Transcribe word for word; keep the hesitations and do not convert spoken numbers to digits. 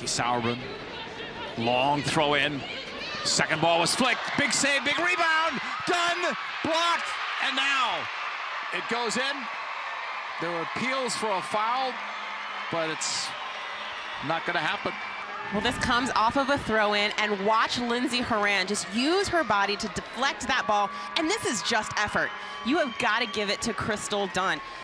Sauerbrunn, long throw in. Second ball was flicked. Big save, big rebound. Dunn blocked, and now it goes in. There were appeals for a foul, but it's not going to happen. Well, this comes off of a throw-in, and watch Lindsey Horan just use her body to deflect that ball, and this is just effort. You have got to give it to Crystal Dunn.